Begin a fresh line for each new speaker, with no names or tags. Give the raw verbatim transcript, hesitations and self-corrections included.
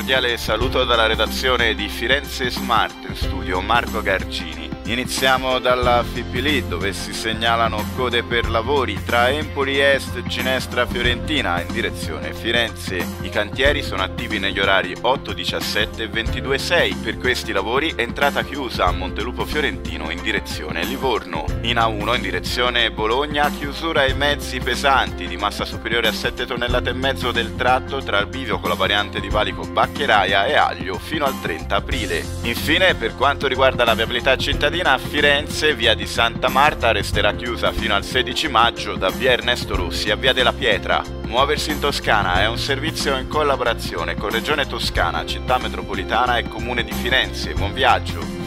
cordiale saluto dalla redazione di Firenze Smart, in studio Marco Gargini. Iniziamo dalla F I P L, dove si segnalano code per lavori tra Empoli Est, Ginestra, Fiorentina in direzione Firenze. I cantieri sono attivi negli orari otto diciassette e ventidue sei. Per questi lavori entrata chiusa a Montelupo Fiorentino in direzione Livorno. In A uno in direzione Bologna, chiusura ai mezzi pesanti di massa superiore a sette tonnellate e mezzo del tratto tra il bivio con la variante di valico Baccheraia e Aglio fino al trenta aprile. Infine, per quanto riguarda la viabilità cittadina, a Firenze, via di Santa Marta resterà chiusa fino al sedici maggio da via Ernesto Rossi a via della Pietra. Muoversi in Toscana è un servizio in collaborazione con Regione Toscana, Città Metropolitana e Comune di Firenze. Buon viaggio!